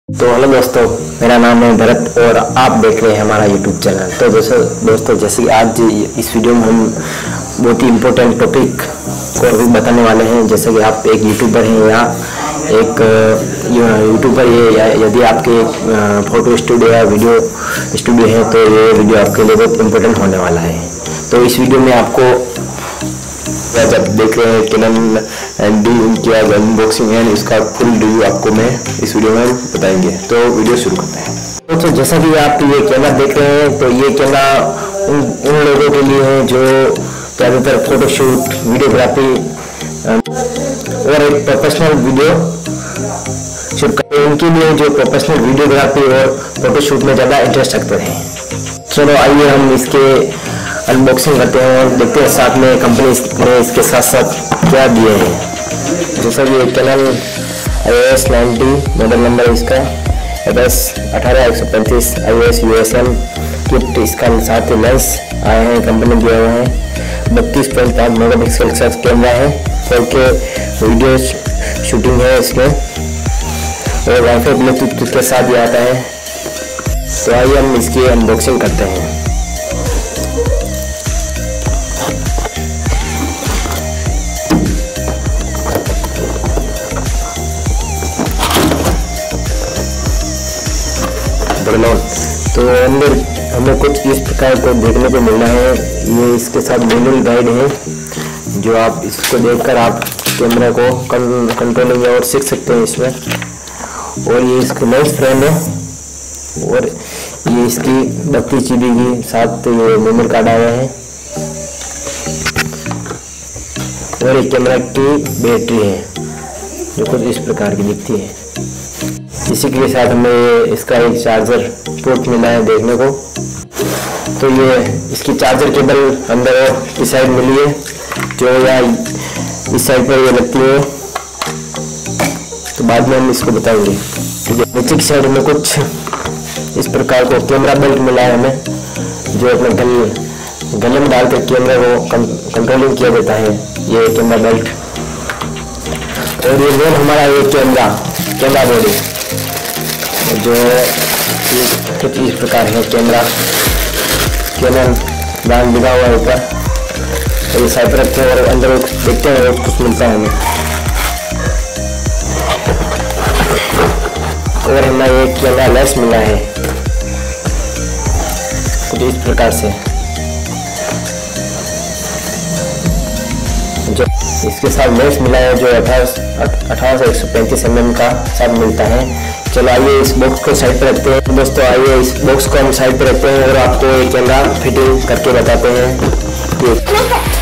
तो हेलो दोस्तों, मेरा नाम है भरत और आप देख रहे हैं हमारा यूट्यूब चैनल। तो दोस्तों जैसे कि आज इस वीडियो में हम बहुत ही इम्पोर्टेंट टॉपिक को भी बताने वाले हैं। जैसे कि आप एक यूट्यूबर हैं या एक यूट्यूबर है, यदि आपके फ़ोटो स्टूडियो या वीडियो स्टूडियो है तो ये वीडियो आपके लिए बहुत इम्पोर्टेंट होने वाला है। तो इस वीडियो में आपको जब देख रहे हैं कैनन EOS की आज अनबॉक्सिंग है, इसका फुल रिव्यू आपको मैं इस वीडियो में बताएंगे। तो वीडियो शुरू करते हैं। तो जैसा कि आप ये कैमरा देख रहे हैं, तो ये कैमरा उन लोगों के लिए है जो ज़्यादातर फोटोशूट, वीडियोग्राफी और एक प्रोफेशनल वीडियो शूट करते हैं। उनके लिए जो प्रोफेशनल वीडियोग्राफी और फोटोशूट में ज़्यादा इंटरेस्ट रखते हैं। चलो आइए हम इसके अनबॉक्सिंग करते हैं और देखते हैं साथ में कंपनी ने इसके साथ साथ क्या दिए हैं। जैसा कि कैनन EOS 90 मॉडल नंबर इसका बस 18135 iOS USM किट, इसका साथ ही लेंस आए हैं, कंपनी दिया हुआ है। 32.5 मेगापिक्सल का कैमरा है, 4K वीडियो शूटिंग है इसमें और वाईफाई ब्लूटूथ के साथ ही आता है। तो आइए हम इसकी अनबॉक्सिंग करते हैं। तो अंदर हमें कुछ इस प्रकार को देखने को मिलना है। ये इसके साथ मैनुअल गाइड है जो आप इसको देखकर आप कैमरा को कंट्रोलिंग और सीख सकते हैं इसमें। और ये इसका लेंस फ्रेम है और ये इसकी 32 GB की साथ ये मेमोरी कार्ड आया है और एक कैमरा की बैटरी है जो कुछ इस प्रकार की दिखती है। इसी के साथ हमें इसका एक चार्जर पोर्ट मिला है देखने को। तो ये इसकी चार्जर केबल अंदर इस साइड मिली है जो या इस साइड पर ये लगती है, तो बाद में हम इसको बताएंगे। नीचे की साइड में कुछ इस प्रकार को कैमरा बेल्ट मिला है हमें, जो अपने गले में डालकर कैमरा को कंट्रोलिंग किया जाता है, ये कैमरा बेल्ट। और ये मेन हमारा ये कैमरा बॉडी जो कुछ इस प्रकार है। कैमरा कैनन ब्रांड लिखा हुआ है ऊपर, तो ये साइड पर रखते हैं और अंदर देखते हैं और कुछ मिलता है हमें। और हमें एक कैमरा लेंस मिला है कुछ इस प्रकार से, जो इसके साथ लेंस मिला है जो 18 से 135 mm का साथ मिलता है। चलो आइए इस बॉक्स को साइड पर रखते हैं। दोस्तों आइए इस बॉक्स को हम साइड पर रखते हैं और आपको एक कैमरा फिटिंग करके बताते हैं।